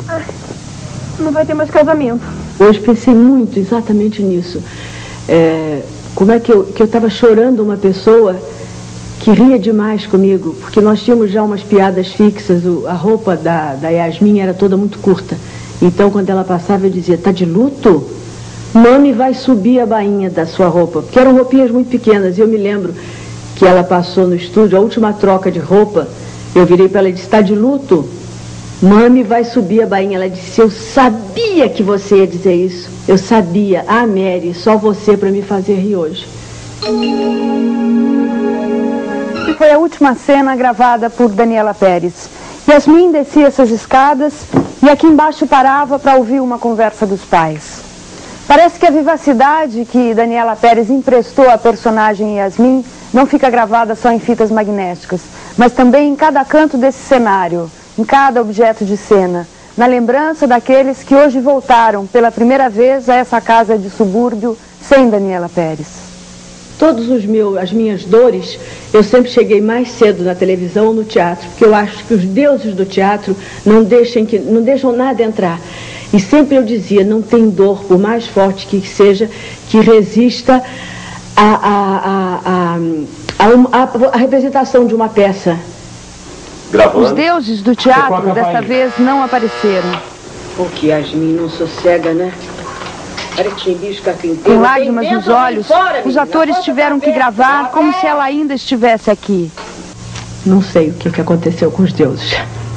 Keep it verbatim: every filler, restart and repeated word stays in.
Ai, não vai ter mais casamento. Hoje pensei muito exatamente nisso. É, como é que eu que eu estava chorando uma pessoa que ria demais comigo, porque nós tínhamos já umas piadas fixas, o, a roupa da, da Yasmin era toda muito curta. Então, quando ela passava, eu dizia, tá de luto? Mami vai subir a bainha da sua roupa, porque eram roupinhas muito pequenas. E eu me lembro que ela passou no estúdio, a última troca de roupa, eu virei para ela e disse, tá de luto? Mami vai subir a bainha. Ela disse, eu sabia que você ia dizer isso. Eu sabia. Ah, Mary, só você para me fazer rir hoje. Foi a última cena gravada por Daniela Pérez. Yasmin descia essas escadas e aqui embaixo parava para ouvir uma conversa dos pais. Parece que a vivacidade que Daniela Pérez emprestou à personagem Yasmin não fica gravada só em fitas magnéticas, mas também em cada canto desse cenário, em cada objeto de cena, na lembrança daqueles que hoje voltaram pela primeira vez a essa casa de subúrbio sem Daniela Pérez. Todos os meus, as minhas dores, eu sempre cheguei mais cedo na televisão ou no teatro, porque eu acho que os deuses do teatro não deixam, que, não deixam nada entrar. E sempre eu dizia, não tem dor, por mais forte que seja, que resista à a, a, a, a, a, a representação de uma peça. Gravando. Os deuses do teatro, desta vez, não apareceram. O que Yasmin não sossega, né? Com lágrimas nos olhos, os atores tiveram que gravar como se ela ainda estivesse aqui. Não sei o que aconteceu com os deuses.